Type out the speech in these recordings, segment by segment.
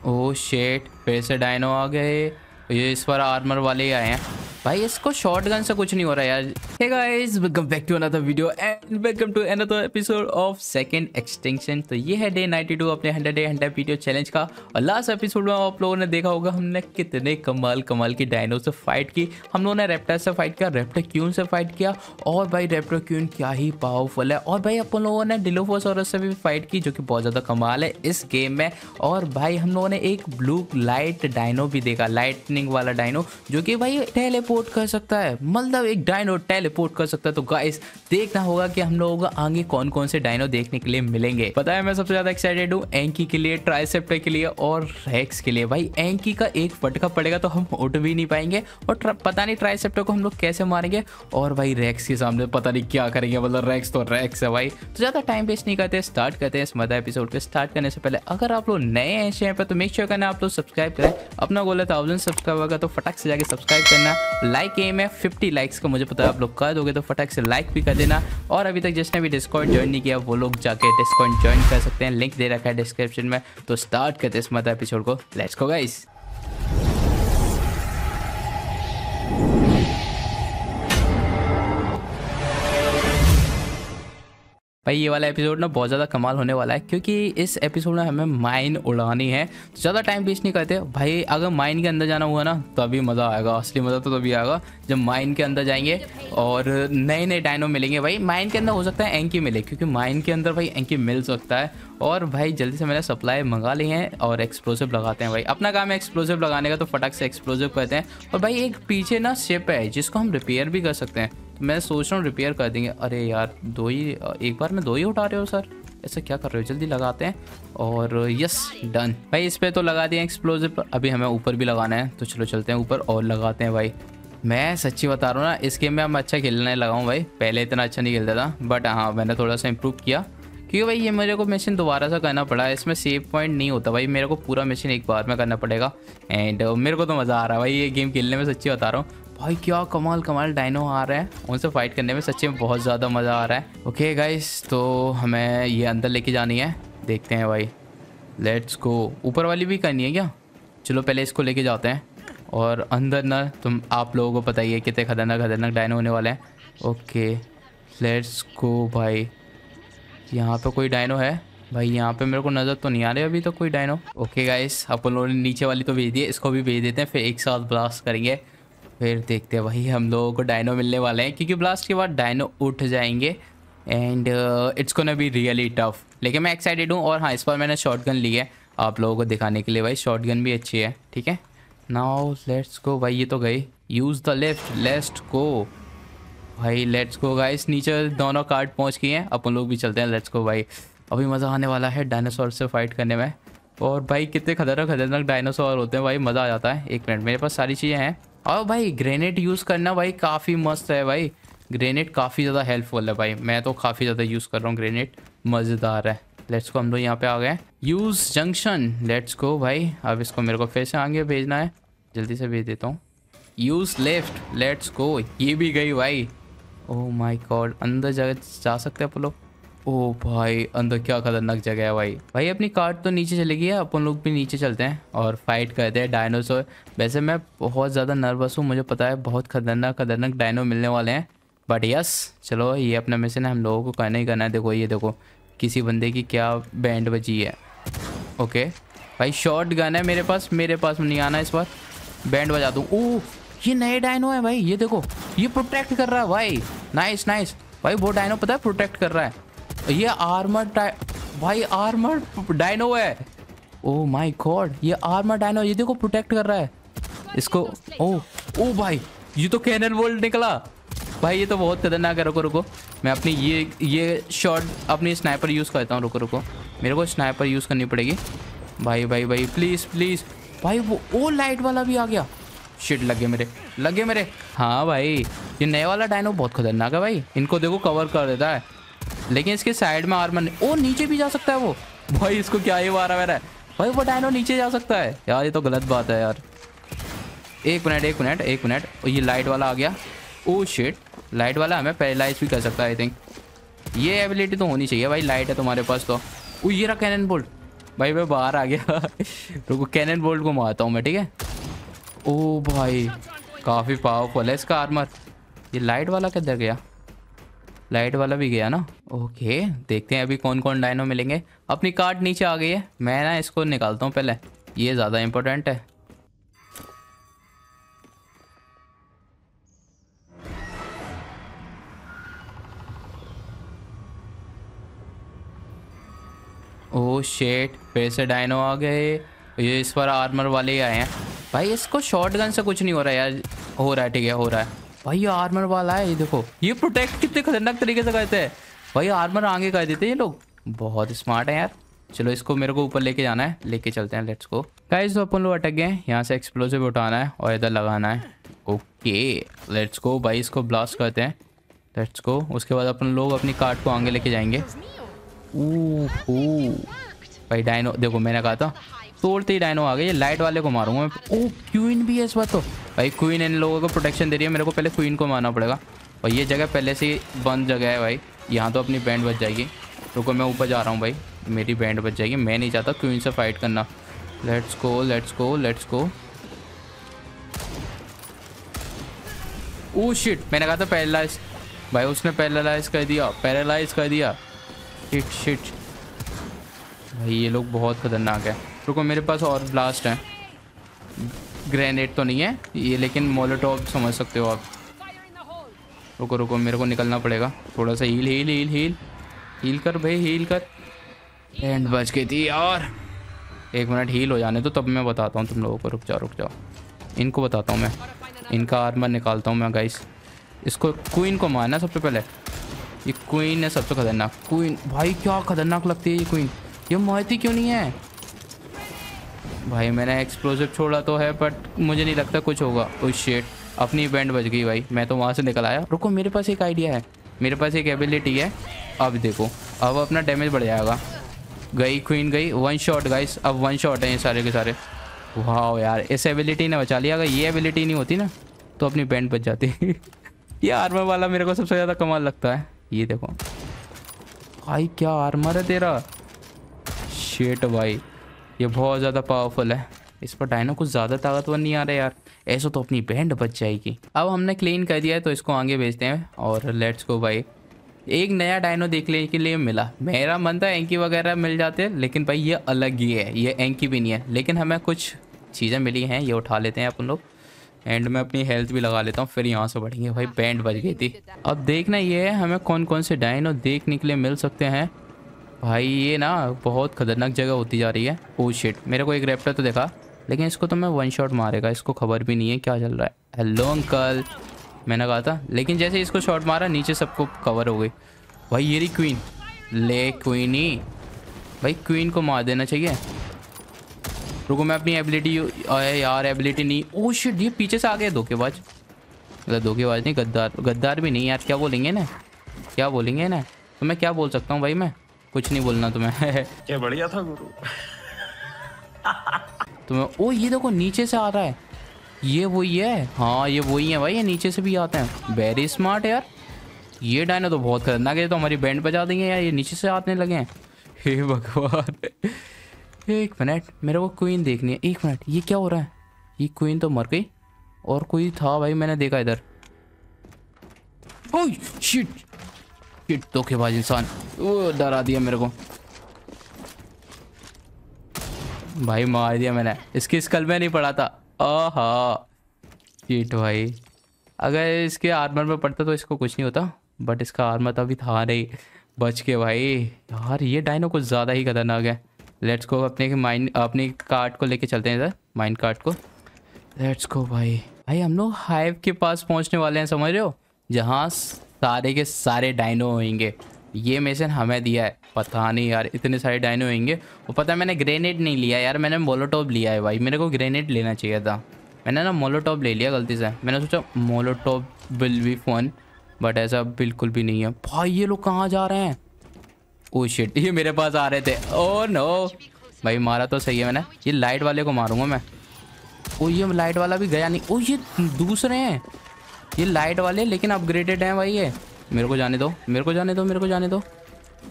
ओह शेट, फिर से डायनो आ गए। ये इस बार आर्मर वाले ही आए हैं भाई। इसको शॉर्ट गन से कुछ नहीं हो रहा यार। Hey guys, welcome back to another video and welcome to another episode of second extinction. तो ये है डे 92 अपने 100 डे 100 वीडियो चैलेंज का। और लास्ट एपिसोड में आप लोगों ने देखा होगा हमने कितने कमाल कमाल की डायनो से फाइट की। हम लोगों ने रेप्टर से फाइट किया, रेप्टरक्यून से फाइट किया। और भाई रेप्टरक्यून क्या ही पावरफुल है। और भाई अपन लोगों ने डिलोफोसॉरस से भी फाइट की, जो कि बहुत ज़्यादा कमाल है इस गेम में। और भाई हम लोगों ने एक ब्लू लाइट डायनो भी देखा, लाइटनिंग वाला डायनो, जो कि भाई टेलीपोर्ट कर सकता है। मतलब एक डायनो टेलीपोर्ट कर सकता है। तो गाइस देखना होगा कि हम लोगों को आगे कौन कौन से डायनो देखने के लिए मिलेंगे। पता है मैं सबसे ज्यादा एक्साइटेड हूँ एंकी के लिए, ट्राइसेप्टर के लिए और रेक्स के लिए। भाई एंकी का एक फटका पड़ेगा तो हम उठ भी नहीं पाएंगे, और पता नहीं ट्राइसेप्टर को हम लोग कैसे मारेंगे। और भाई रेक्स के सामने पता नहीं क्या करेंगे। मतलब रेक्स तो रेक्स है भाई। तो ज्यादा टाइम वेस्ट नहीं करते, स्टार्ट करते हैं इस मजा एपिसोड को। स्टार्ट करने से पहले अगर आप लोग नए हैं इस चैनल पर तो मेक श्योर करना आप लोग सब्सक्राइब करें। अपना गोल है 1000 सब्सक्राइब होगा तो फटाक से जाके सब्सक्राइब करना। लाइक एम है 50 लाइक्स का, मुझे पता है आप लोग कर दोगे तो फटाक से लाइक भी कर देना। और अभी तक जिसने भी डिस्कॉर्ड ज्वाइन नहीं किया वो लोग जाके डिस्कॉर्ड ज्वाइन कर सकते हैं, लिंक दे रखा है डिस्क्रिप्शन में। तो स्टार्ट करते हैं इस मजा एपिसोड को। Let's go guys. भाई ये वाला एपिसोड ना बहुत ज़्यादा कमाल होने वाला है, क्योंकि इस एपिसोड में हमें माइन उड़ानी है। तो ज़्यादा टाइम वेस्ट नहीं करते भाई। अगर माइन के अंदर जाना हुआ ना तभी मज़ा आएगा। असली मज़ा तो तभी आएगा जब माइन के अंदर जाएंगे और नए नए डायनो मिलेंगे। भाई माइन के अंदर हो सकता है एंकी मिले, क्योंकि माइन के अंदर भाई एंकी मिल सकता है। और भाई जल्दी से मैंने सप्लाई मंगा ली है और एक्सप्लोसिव लगाते हैं। भाई अपना काम है एक्सप्लोसिव लगाने का, तो फटाक से एक्सप्लोसिव करते हैं। और भाई एक पीछे ना शिप है जिसको हम रिपेयर भी कर सकते हैं। तो मैं सोच रहा हूँ रिपेयर कर देंगे। अरे यार दो ही, एक बार में दो ही उठा रहे हो सर, ऐसा क्या कर रहे हो? जल्दी लगाते हैं। और यस डन भाई, इस पे तो लगा दिए एक्सप्लोसिव। अभी हमें ऊपर भी लगाना है, तो चलो चलते हैं ऊपर और लगाते हैं। भाई मैं सच्ची बता रहा हूँ ना, इस गेम में मैं अच्छा खेलने लगा हूँ भाई। पहले इतना अच्छा नहीं खेलता था, बट हाँ मैंने थोड़ा सा इम्प्रूव किया। क्योंकि भाई ये मेरे को मिशन दोबारा से करना पड़ा है। इसमें सेव पॉइंट नहीं होता भाई, मेरे को पूरा मिशन एक बार में करना पड़ेगा। एंड मेरे को तो मज़ा आ रहा है भाई ये गेम खेलने में, सच्ची बता रहा हूँ। भाई क्या कमाल कमाल डायनो आ रहे हैं, उनसे फाइट करने में सच्ची में बहुत ज़्यादा मज़ा आ रहा है। ओके गाइस, तो हमें ये अंदर लेके जानी है, देखते हैं भाई। Let's go. ऊपर वाली भी करनी है क्या? चलो पहले इसको लेके जाते हैं। और अंदर ना तुम आप लोगों को पता ही है कितने खतरनाक खतरनाक डायनो होने वाले हैं। ओके लेट्स गो भाई। यहाँ पे कोई डायनो है भाई? यहाँ पे मेरे को नज़र तो नहीं आ रही अभी तो कोई डायनो। ओके गाइस, अपन लोगों ने नीचे वाली तो भेज दी है, इसको भी भेज देते हैं, फिर एक साथ ब्लास्ट करेंगे। फिर देखते हैं भाई हम लोगों को डायनो मिलने वाले हैं, क्योंकि ब्लास्ट के बाद डायनो उठ जाएंगे। And it's gonna be really tough, लेकिन मैं एक्साइटेड हूँ। और हाँ इस बार मैंने शॉटगन ली है आप लोगों को दिखाने के लिए। भाई शॉटगन भी अच्छी है, ठीक है। नाउ लेट्स गो भाई। ये तो गई, use the left, let's go भाई। लेट्स गो गाइस, नीचे दोनों कार्ड पहुंच गए हैं, अपन लोग भी चलते हैं। लेट्स गो भाई, अभी मज़ा आने वाला है डायनासोर से फाइट करने में। और भाई कितने खतरनाक खतरनाक डायनासोर होते हैं भाई, मज़ा आ जाता है। एक मिनट, मेरे पास सारी चीज़ें हैं। और भाई ग्रेनेड यूज़ करना भाई काफ़ी मस्त है भाई। ग्रेनेड काफ़ी ज़्यादा हेल्पफुल है भाई, मैं तो काफ़ी ज़्यादा यूज़ कर रहा हूँ ग्रेनेड, मज़ेदार है। लेट्स गो, हम लोग यहाँ पे आ गए। यूज़ जंक्शन, लेट्स गो भाई। अब इसको मेरे को फिर से आगे भेजना है, जल्दी से भेज देता हूँ। Use left, let's go. ये भी गई भाई। ओह माय गॉड, अंदर जा सकते हैं अपन लोग। ओह भाई अंदर क्या खतरनाक जगह है भाई। भाई अपनी कार्ड तो नीचे चली गई है, अपन लोग भी नीचे चलते हैं और फाइट करते हैं डायनासोर। वैसे मैं बहुत ज़्यादा नर्वस हूँ, मुझे पता है बहुत खतरनाक खतरनाक डायनो मिलने वाले हैं। बट यस चलो, ये अपना मिशन है, हम लोगों को करना ही करना है। देखो ये देखो, किसी बंदे की क्या बैंड बजी है। ओके भाई, शॉर्ट गन है मेरे पास नहीं आना इस बार, बैंड बजा दूँ। ओह ये नए डायनो है भाई, ये देखो ये प्रोटेक्ट कर रहा है भाई। नाइस नाइस भाई, वो डायनो पता है प्रोटेक्ट कर रहा है। ये आर्मर भाई, आर्मर डायनो है। ओह माय गॉड, ये आर्मर डायनो, ये देखो प्रोटेक्ट कर रहा है इसको। ओह भाई, ये तो कैनन बोल्ट निकला भाई, ये तो बहुत खतरनाक है। रुको रुको, मैं अपनी ये शॉट अपनी स्नाइपर यूज़ करता हूँ। रुको रुको, मेरे को स्नाइपर यूज़ करनी पड़ेगी भाई। भाई भाई प्लीज़ प्लीज़ भाई, वो लाइट वाला भी आ गया। शिट, लगे मेरे। हाँ भाई, ये नया वाला डायनो बहुत खतरनाक है भाई। इनको देखो कवर कर देता है, लेकिन इसके साइड में आर्मर नहीं। ओ नीचे भी जा सकता है वो भाई, इसको क्या ही मारा मेरा भाई। वो डायनो नीचे जा सकता है यार, ये तो गलत बात है यार। एक मिनट। ये लाइट वाला आ गया। ओ शिट, लाइट वाला हमें पैरालाइज भी कर सकता है आई थिंक। ये एबिलिटी तो होनी चाहिए भाई, लाइट है तुम्हारे पास तो। ओ ये रहा कैनन बोल्ट। भाई मैं बाहर आ गया। रुको कैनन बोल्ट को मारता हूँ मैं, ठीक है। ओ भाई काफ़ी पावरफुल है इसका आर्मर। ये लाइट वाला किधर गया? लाइट वाला भी गया ना। ओके देखते हैं अभी कौन कौन डायनो मिलेंगे। अपनी कार्ड नीचे आ गई है, मैं ना इसको निकालता हूँ पहले, ये ज़्यादा इम्पोर्टेंट है। ओह शेट, फिर से डायनो आ गए। ये इस बार आर्मर वाले ही आए हैं। भाई इसको शॉटगन से कुछ नहीं हो रहा यार। हो रहा है, ठीक है हो रहा है। भाई ये आर्मर वाला है, ये देखो ये प्रोटेक्ट कितने खतरनाक तरीके से करते हैं। भाई आर्मर आगे कर देते हैं ये लोग, बहुत स्मार्ट है यार। चलो इसको मेरे को ऊपर लेके जाना है, लेके चलते हैं, लेट्स गो गाइस। तो अपन लोग अटक गए, यहाँ से एक्सप्लोसिव उठाना है और इधर लगाना है। ओके लेट्स गो भाई, इसको ब्लास्ट करते हैं, लेट्स गो। उसके बाद अपन लोग अपनी कार्ड को आगे लेके जाएंगे। भाई डायनो देखो, मैंने कहा था तोड़ते ही डायनो आ गए। ये लाइट वाले को मारूंगा मैं। ओ क्वीन भी है इस बार तो। भाई क्वीन इन लोगों को प्रोटेक्शन दे रही है, मेरे को पहले क्वीन को मारना पड़ेगा। और ये जगह पहले से बंद जगह है भाई, यहाँ तो अपनी बैंड बच जाएगी। रुको मैं ऊपर जा रहा हूँ भाई, मेरी बैंड बच जाएगी। मैं नहीं चाहता क्वीन से फाइट करना। Let's go let's go let's go. Oh shit, मैंने कहा था पैरालाइज। भाई उसने पैरालाइज कर दिया, पैरालाइज कर दिया। शिट शिट भाई ये लोग बहुत खतरनाक है। रुको मेरे पास और ब्लास्ट है, ग्रेनेड तो नहीं है ये, लेकिन मोलोटॉव समझ सकते हो आप। रुको रुको मेरे को निकलना पड़ेगा, थोड़ा सा heal heal heal heal heal कर भाई, हील कर। एंड बच गई थी यार। एक मिनट हील हो जाने तो तब मैं बताता हूँ तुम लोगों को। रुक जाओ, इनको बताता हूँ मैं, इनका आर्मर निकालता हूँ मैं गाइस। इसको क्वीन को मारना सबसे पहले। ये क्वीन है सबसे खतरनाक। क्वीन भाई क्या खतरनाक लगती है ये क्वीन। ये मारती क्यों नहीं है भाई? मैंने एक्सप्लोसिव छोड़ा तो है बट मुझे नहीं लगता कुछ होगा। ओह शिट, अपनी बैंड बच गई भाई, मैं तो वहाँ से निकल आया। रुको मेरे पास एक आइडिया है, मेरे पास एक एबिलिटी है। अब देखो अब अपना डैमेज बढ़ जाएगा। गई क्वीन गई, वन शॉट गाइस, अब वन शॉट है ये सारे के सारे। वाह यार इस एबिलिटी ने बचा लिया। अगर ये एबिलिटी नहीं होती ना तो अपनी बैंड बच जाती। ये आर्मर वाला मेरे को सबसे ज़्यादा कमाल लगता है। ये देखो भाई क्या आर्मर है तेरा। शेट भाई ये बहुत ज़्यादा पावरफुल है। इस पर डायनो कुछ ज़्यादा ताकतवर नहीं आ रहा यार, ऐसा तो अपनी बैंड बच जाएगी। अब हमने क्लीन कर दिया है तो इसको आगे भेजते हैं और लेट्स गो भाई। एक नया डायनो देखने के लिए मिला। मेरा मन था एंकी वगैरह मिल जाते हैं, लेकिन भाई ये अलग ही है, ये एंकी भी नहीं है। लेकिन हमें कुछ चीज़ें मिली हैं, ये उठा लेते हैं अपन लोग। एंड मैं अपनी हेल्थ भी लगा लेता हूँ, फिर यहाँ से बढ़ेंगे। भाई बैंड बच गई थी। अब देखना ये है हमें कौन कौन से डायनो देखने के लिए मिल सकते हैं। भाई ये ना बहुत खतरनाक जगह होती जा रही है। ओह शिट, मेरे को एक रैप्टर तो देखा, लेकिन इसको तो मैं वन शॉट मारेगा, इसको खबर भी नहीं है क्या चल रहा है। हेलो अंकल, मैंने कहा था। लेकिन जैसे इसको शॉट मारा नीचे सबको कवर हो गई। भाई ये रही क्वीन, ले क्वीन ही भाई, क्वीन को मार देना चाहिए। रुको मैं अपनी एबिलिटी, यार एबिलिटी नहीं। ओह शिट, ये पीछे से आ गए धोखेबाज। मतलब धोखेबाज नहीं, गद्दार। गद्दार भी नहीं यार, क्या बोलेंगे ना, क्या बोलेंगे ना। तो मैं क्या बोल सकता हूँ भाई, मैं कुछ नहीं बोलना तुम्हें। क्या बढ़िया था गुरु। तुम्हें ओ ये देखो नीचे से आ रहा है, ये वही है। हाँ ये वही है भाई, ये नीचे से भी आते हैं। वेरी स्मार्ट यार, ये डायनो तो बहुत खतरनाक है, तो हमारी बैंड बजा देंगे यार। ये नीचे से आने लगे हैं, हे भगवान। एक मिनट मेरे को क्वीन देखनी है, एक मिनट। ये क्या हो रहा है? ये क्वीन तो मर गई और कोई था भाई, मैंने देखा इधर। ओह शिट शिट, धोखेबाज इंसान, वो डरा दिया मेरे को भाई, मार दिया मैंने। इसकी स्कल में नहीं पड़ा था। आहा शिट भाई, अगर इसके आर्मर में पड़ता तो इसको कुछ नहीं होता, बट इसका आर्मर तो अभी था नहीं। बच के भाई। यार ये डायनो कुछ ज़्यादा ही खतरनाक है। लेट्स गो अपनी कार्ड को लेके चलते हैं इधर, माइंड कार्ड को। लेट्स गो भाई। भाई हम लोग हाइव के पास पहुंचने वाले हैं, समझ रहे हो, जहाँ सारे के सारे डायनो होंगे। ये मिशन हमें दिया है, पता नहीं यार इतने सारे डायनो होंगे। वो पता है मैंने ग्रेनेड नहीं लिया यार, मैंने मोलोटॉव लिया है भाई। मेरे को ग्रेनेड लेना चाहिए था, मैंने ना मोलोटॉव ले लिया गलती से। मैंने सोचा Molotov will be fun, but ऐसा बिल्कुल भी नहीं है। भाई ये लोग कहाँ जा रहे हैं? ओह शिट, ये मेरे पास आ रहे थे। ओह नो भाई, मारा तो सही है मैंने। ये लाइट वाले को मारूंगा मैं। ओ ये लाइट वाला भी गया नहीं। ओ ये दूसरे हैं, ये लाइट वाले लेकिन अपग्रेडेड हैं भाई। ये मेरे को जाने दो, मेरे को जाने दो, मेरे को जाने दो।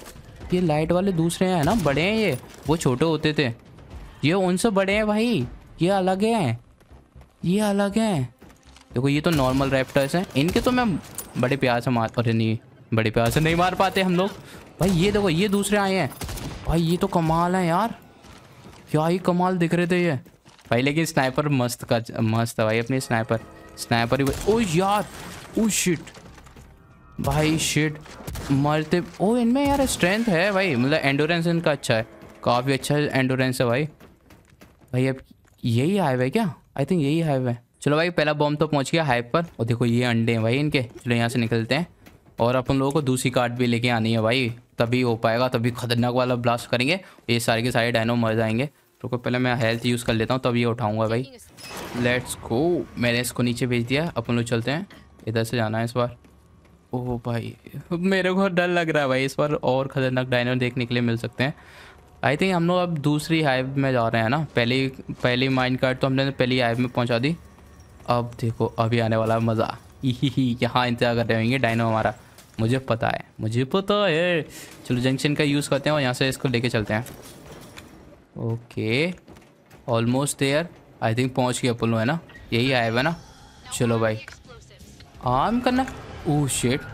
ये लाइट वाले दूसरे हैं ना, बड़े हैं ये, वो छोटे होते थे, ये उनसे बड़े हैं भाई, ये अलग हैं, ये अलग हैं। देखो ये तो नॉर्मल रैप्टर्स हैं, इनके तो मैं बड़े प्यार से मार, अरे नहीं बड़े प्यार से नहीं मार पाते हम लोग भाई। ये देखो ये दूसरे आए हैं भाई, ये तो कमाल है यार, क्या ही कमाल दिख रहे थे ये भाई। लेकिन स्नाइपर मस्त है भाई, अपनी स्नाइपर ही। ओ यार, ओ शिट भाई, शिट मरते। ओ इनमें यार स्ट्रेंथ है भाई, मतलब एंडोरेंस इनका अच्छा है, काफ़ी अच्छा एंडोरेंस है भाई। अब यही हाइव है क्या? आई थिंक यही हाइव है। चलो भाई पहला बॉम्ब तो पहुंच गया हाइव पर, और देखो ये अंडे हैं भाई इनके। चलो यहाँ से निकलते हैं, और अपन लोगों को दूसरी कार्ड भी लेके आनी है भाई, तभी हो पाएगा, तभी खतरनाक वाला ब्लास्ट करेंगे, ये सारे के सारे डायनो मर जाएंगे। तो पहले मैं हेल्थ यूज़ कर लेता हूँ, तब ये उठाऊँगा भाई। लेट्स गो, मैंने इसको नीचे भेज दिया, अपन लोग चलते हैं, इधर से जाना है इस बार। ओह भाई मेरे को डर लग रहा है भाई, इस बार और खतरनाक डायनो देखने के लिए मिल सकते हैं। आई थिंक हम लोग अब दूसरी हाइव में जा रहे हैं ना, पहली माइन कार्ड तो हमने पहली हाइव में पहुंचा दी। अब देखो अभी आने वाला मज़ा, यहाँ इंतजार कर रहे होंगे डायनो हमारा, मुझे पता है। चलो जंक्शन का यूज़ करते हैं और यहाँ से इसको लेके चलते हैं। Okay almost there, I think पहुँच गए अपन लोग, है ना, यही हाइव है ना। चलो भाई आम करना। ओह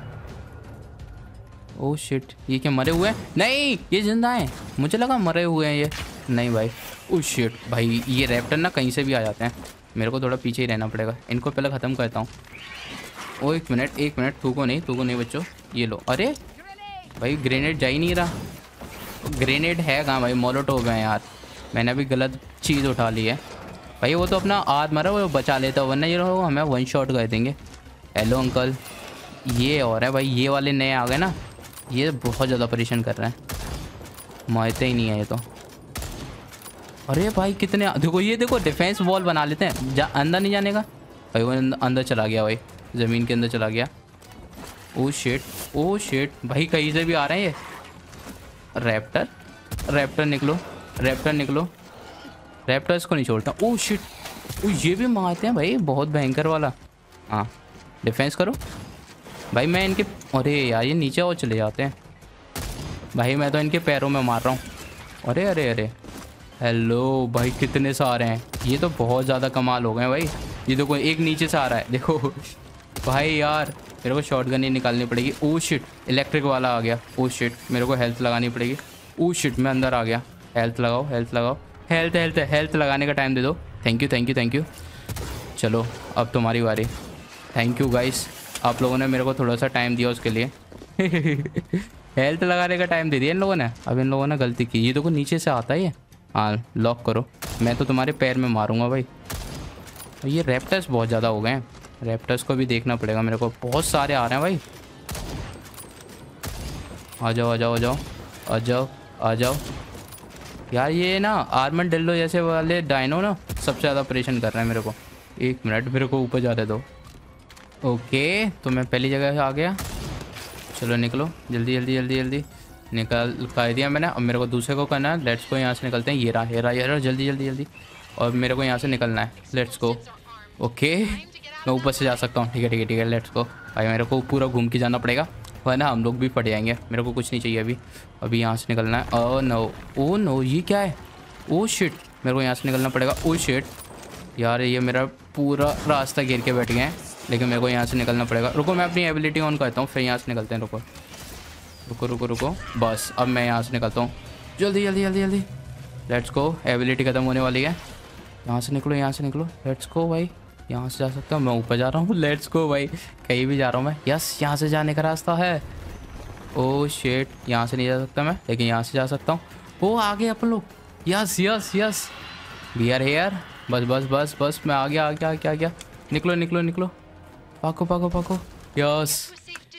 शिट, ये क्या मरे हुए हैं? नहीं ये जिंदा हैं, मुझे लगा मरे हुए हैं ये, नहीं भाई। ओह शिट भाई, ये रैप्टर ना कहीं से भी आ जाते हैं, मेरे को थोड़ा पीछे ही रहना पड़ेगा, इनको पहले ख़त्म करता हूँ। ओ एक मिनट, तू को नहीं बच्चों, ये लो। अरे भाई ग्रेनेड जा ही नहीं रहा, ग्रेनेड है कहाँ भाई, मोलोटोव है यार, मैंने अभी गलत चीज़ उठा ली है भाई। वो तो अपना आद मरा वो बचा लेता, वरना ये लोग हमें वन शॉट कर देंगे। हेलो अंकल, ये और है भाई, ये वाले नए आ गए ना, ये बहुत ज़्यादा परेशान कर रहे हैं, मारते ही नहीं है ये तो। अरे भाई कितने, देखो ये देखो डिफेंस वॉल बना लेते हैं, अंदर नहीं जाने का भाई, वो अंदर चला गया भाई, ज़मीन के अंदर चला गया। ओ शिट भाई, कहीं से भी आ रहे हैं ये। रैप्टर निकलो, रैप्टर इसको नहीं छोड़ता। ओ शिट, ओ ये भी मारते हैं भाई, बहुत भयंकर वाला। हाँ डिफेंस करो भाई, मैं इनके, अरे यार ये नीचे और चले जाते हैं भाई, मैं तो इनके पैरों में मार रहा हूँ। अरे हेलो भाई, कितने सारे हैं, ये तो बहुत ज़्यादा कमाल हो गए भाई। ये देखो एक नीचे से आ रहा है, देखो भाई यार मेरे को शॉटगन ही निकालनी पड़ेगी। ओ शिट, इलेक्ट्रिक वाला आ गया। ओ शिट, मेरे को हेल्थ लगानी पड़ेगी। ओ शिट, मैं अंदर आ गया। हेल्थ लगाओ, हेल्थ लगाने का टाइम दे दो। Thank you. चलो अब तुम्हारी बारी। थैंक यू गाइस, आप लोगों ने मेरे को थोड़ा सा टाइम दिया उसके लिए। हेल्थ लगाने का टाइम दे दिया इन लोगों ने, अब इन लोगों ने गलती की। ये देखो नीचे से आता है ये, हाँ लॉक करो, मैं तो तुम्हारे पैर में मारूंगा भाई। ये रैप्टर्स बहुत ज़्यादा हो गए हैं, रैप्टर्स को भी देखना पड़ेगा मेरे को, बहुत सारे आ रहे हैं भाई। आ जाओ यार, ये ना आर्मनडेल्लो जैसे वाले डायनो ना सबसे ज़्यादा परेशान कर रहे हैं मेरे को। एक मिनट, मेरे को ऊपर जाने दो। ओके तो मैं पहली जगह आ गया, चलो निकलो जल्दी निकल कर दिया मैंने। अब मेरे को दूसरे को करना है, लेट्स को यहाँ से निकलते हैं। ये रहा जल्दी, और मेरे को यहाँ से निकलना है, लेट्स गो। ओके मैं ऊपर से जा सकता हूँ, ठीक है लेट्स गो भाई। मेरे को पूरा घूम के जाना पड़ेगा वरना हम लोग भी पड़ जाएंगे, मेरे को कुछ नहीं चाहिए अभी यहाँ से निकलना है। ओ नो ये क्या है? ओ शिट, मेरे को यहाँ से निकलना पड़ेगा। ओ शिट यार, ये मेरा पूरा रास्ता घेर के बैठ गए हैं, लेकिन मेरे को यहाँ से निकलना पड़ेगा। रुको मैं अपनी एबिलिटी ऑन करता हूँ, फिर यहाँ से निकलते हैं। रुको बस, अब मैं यहाँ से निकलता हूँ, जल्दी लेट्स गो। एबिलिटी ख़त्म होने वाली है, यहाँ से निकलो लेट्स गो भाई। यहाँ से जा सकता हूँ, मैं ऊपर जा रहा हूँ, लेट्स गो भाई। कहीं भी जा रहा हूँ मैं, यस यहाँ से जाने का रास्ता है। ओ शिट, यहाँ से नहीं जा सकता मैं, लेकिन यहाँ से जा सकता हूँ। वो आगे अपन लोग, यस वी आर हियर। बस मैं आ गया। निकलो पाको यस।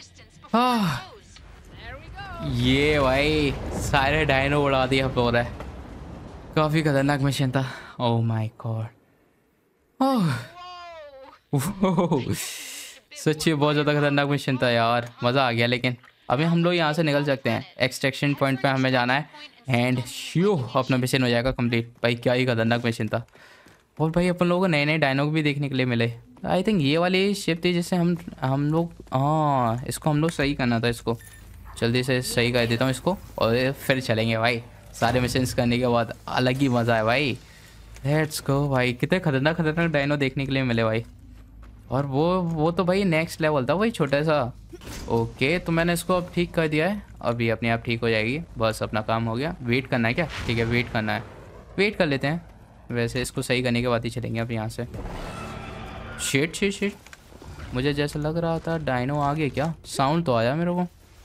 ये भाई सारे डायनो उड़ा दिया आप लोगों ने, काफ़ी खतरनाक मिशन था। ओह माय गॉड, सच्ची बहुत ज़्यादा खतरनाक मिशन था यार, मज़ा आ गया। लेकिन अभी हम लोग यहाँ से निकल सकते हैं, एक्सट्रैक्शन पॉइंट पे हमें जाना है एंड श्यो अपना मिशन हो जाएगा कंप्लीट। भाई क्या ही खतरनाक मिशन था। और भाई अपन लोगों को नए डायनो भी देखने के लिए मिले। आई थिंक ये वाली शिप थी जिससे हम लोग, हाँ इसको हम लोग सही करना था इसको। जल्दी से सही कर देता हूँ इसको और फिर चलेंगे भाई। सारे मिशंस करने के बाद अलग ही मज़ा है भाई। लेट्स गो भाई। कितने खतरनाक खतरनाक डायनो देखने के लिए मिले भाई। और वो तो भाई नेक्स्ट लेवल था वही छोटा सा। ओके तो मैंने इसको अब ठीक कर दिया है, अभी अपने आप ठीक हो जाएगी। बस अपना काम हो गया। वेट करना है क्या? ठीक है वेट करना है, वेट कर लेते हैं। वैसे इसको सही करने के बाद ही चलेंगे अब यहाँ से। शिट शिट शिट, मुझे जैसा लग रहा था डायनो आ गया क्या? साउंड तो आया मेरे को,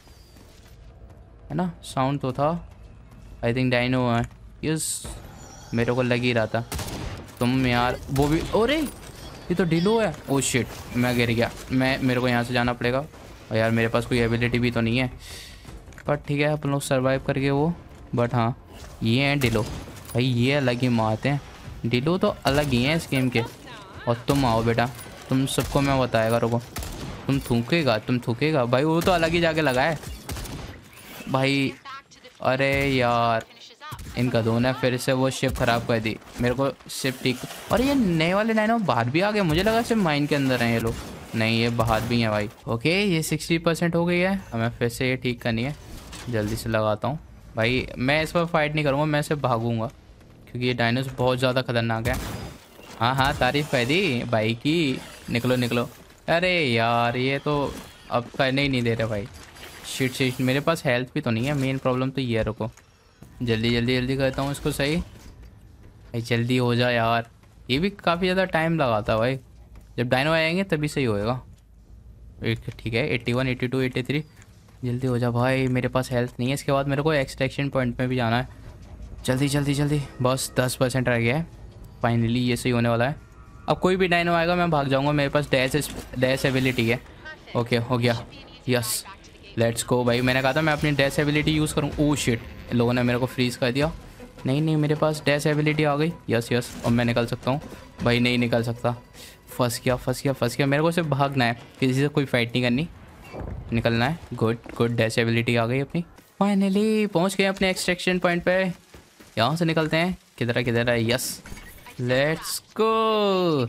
है ना? साउंड तो था। आई थिंक डायनो है। यस मेरे को लग ही रहा था। तुम यार वो भी, अरे ये तो डिलो है। ओ शिट मैं गिर गया। मेरे को यहाँ से जाना पड़ेगा। और यार मेरे पास कोई एबिलिटी भी तो नहीं है, पर ठीक है अपन लोग सर्वाइव करके वो। बट हाँ ये हैं डिलो भाई, ये अलग ही मारते हैं। डिलो तो अलग ही हैं इस गेम के। और तुम आओ बेटा, तुम सबको मैं बताएगा। रुको, तुम थूकेगा भाई। वो तो अलग ही जाके लगा है भाई। अरे यार इनका दोनों ने फिर से वो शिप खराब कर दी। मेरे को शिप ठीक। और ये नए वाले डायनो बाहर भी आ गए। मुझे लगा सिर्फ माइन के अंदर हैं ये लोग, नहीं ये बाहर भी हैं भाई। ओके ये 60% हो गई है, हमें फिर से ये ठीक करनी है। जल्दी से लगाता हूँ भाई। मैं इस पर फाइट नहीं करूँगा, मैं सिर्फ भागूंगा क्योंकि ये डायनोस बहुत ज़्यादा खतरनाक है। हाँ हाँ तारीफ कर दी भाई की। निकलो निकलो। अरे यार ये तो अब करने ही नहीं दे रहे भाई। शिट शिट, मेरे पास हेल्थ भी तो नहीं है। मेन प्रॉब्लम तो ये है। रुको जल्दी जल्दी जल्दी करता हूँ इसको सही। भाई जल्दी हो जाए यार, ये भी काफ़ी ज़्यादा टाइम लगाता है भाई। जब डायनो आएंगे तभी सही होएगा। ठीक है 81 82 83, जल्दी हो जा भाई। मेरे पास हेल्थ नहीं है। इसके बाद मेरे को एक्सट्रैक्शन पॉइंट में भी जाना है। जल्दी जल्दी जल्दी, बस 10% रह गया है। फाइनली ये सही होने वाला है। अब कोई भी डायनो आएगा मैं भाग जाऊँगा, मेरे पास डैश एबिलिटी है। ओके हो गया, यस लेट्स गो भाई। मैंने कहा था मैं अपनी डैश एबिलिटी यूज़ करूँ। ओह शिट, लोगों ने मेरे को फ्रीज़ कर दिया। नहीं नहीं मेरे पास डैश एबिलिटी आ गई। यस यस, अब मैं निकल सकता हूँ भाई। नहीं निकल सकता, फंस गया। मेरे को सिर्फ भागना है, किसी से कोई फाइट नहीं करनी, निकलना है। गुड गुड, डैश एबिलिटी आ गई अपनी। फाइनली पहुँच गए अपने एक्सट्रैक्शन पॉइंट पे। यहाँ से निकलते हैं। किधर है? Yes let's go.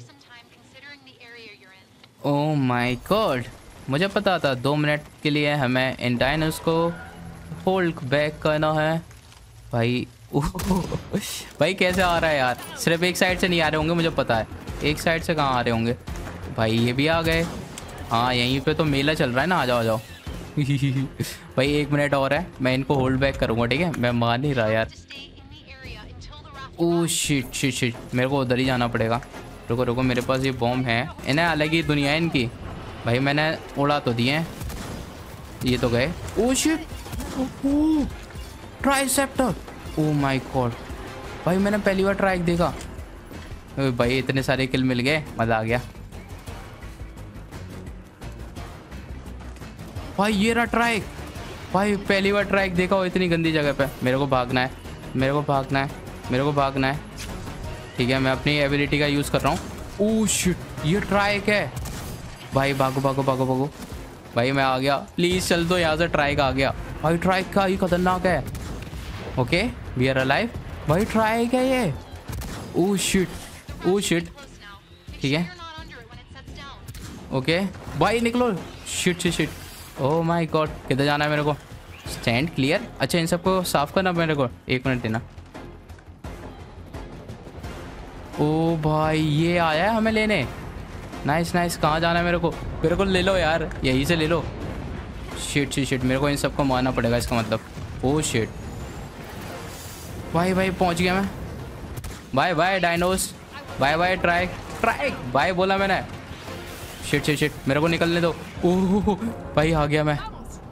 Oh my god, मुझे पता था 2 मिनट के लिए हमें इन डायनोस को होल्ड बैक करना है भाई। भाई कैसे आ रहा है यार? सिर्फ एक साइड से नहीं आ रहे होंगे, मुझे पता है। एक साइड से कहाँ आ रहे होंगे भाई? ये भी आ गए। हाँ यहीं पे तो मेला चल रहा है ना। आ जाओ भाई 1 मिनट और है, मैं इनको होल्ड बैक करूँगा ठीक है? मैं मान नहीं रहा यार। ओह शिट शिट शिट, मेरे को उधर ही जाना पड़ेगा। रुको मेरे पास ये बॉम्ब है। इन्हें अलग ही दुनिया है इनकी भाई। मैंने उड़ा तो दिए हैं, ये तो गए। ओह शिट, ट्राइसेप्टर। ओह माय गॉड भाई, मैंने पहली बार ट्राइक देखा भाई। इतने सारे किल मिल गए, मज़ा आ गया भाई। ये रहा ट्राइक भाई, पहली बार ट्राइक देखा हो इतनी गंदी जगह पे। मेरे को भागना है। ठीक है मैं अपनी एबिलिटी का यूज़ कर रहा हूँ। ओह शिट, ये ट्राइक है भाई। भागो भाई। मैं आ गया, प्लीज़ चल दो यहाँ से। ट्राइक आ गया भाई। ट्राइक का ही खतरनाक है। ओके वी आर अलाइव भाई। ट्राइक है ये। ओह शिट ठीक है ओके भाई निकलो। शिट ओह माय गॉड, किधर जाना है मेरे को? Stand clear. अच्छा इन सबको साफ करना मेरे को, 1 मिनट देना। ओ भाई ये आया है हमें लेने। नाइस कहाँ जाना है मेरे को? ले लो यार, यहीं से ले लो। शिट मेरे को इन सबको मारना पड़ेगा इसका मतलब। ओह शिट भाई पहुँच गया मैं। Bye dinos, bye trike bye बोला मैंने। शिट मेरे को निकलने दो। ओह भाई आ गया मैं।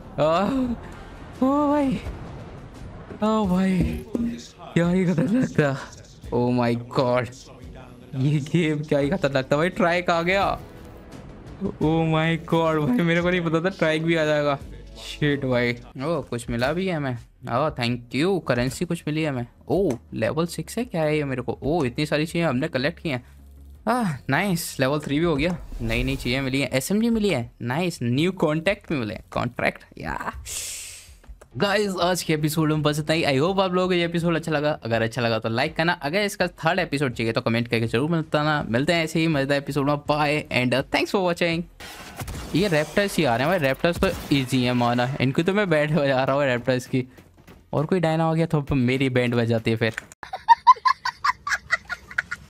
ओ भाई क्या ही खतरनाक था। ओ माय गॉड, ये गेम क्या ही खतरनाक था भाई। ट्राइक आ गया। ओ माय गॉड भाई, मेरे को नहीं पता था ट्राइक भी आ जाएगा। शिट भाई। ओ कुछ मिला भी है हमें। ओह थैंक यू, करेंसी कुछ मिली है हमें। ओह लेवल 6 है क्या है ये मेरे को? ओह इतनी सारी चीज़ें हमने कलेक्ट की हैं। नाइस, लेवल 3 भी हो गया। नई चीज़ें मिली हैं। SMG मिली है। नाइस, न्यू कॉन्टैक्ट भी मिले। कॉन्ट्रैक्ट या गाइस आज के एपिसोड में बस इतना ही। आई होप आप लोगों को ये एपिसोड अच्छा लगा। अगर अच्छा लगा तो लाइक करना, अगर इसका थर्ड एपिसोड चाहिए तो कमेंट करके जरूर बताना। मिलते हैं ऐसे ही मजेदार एपिसोड में। Bye and thanks for watching. ये रैप्टर्स ही आ रहे हैं भाई, रैप्टर्स तो इजी है माना, इनको तो मैं बैंड बजा रहा हूँ रैप्टर्स की। और कोई डायना हो गया तो मेरी बैंड बजाती है फिर।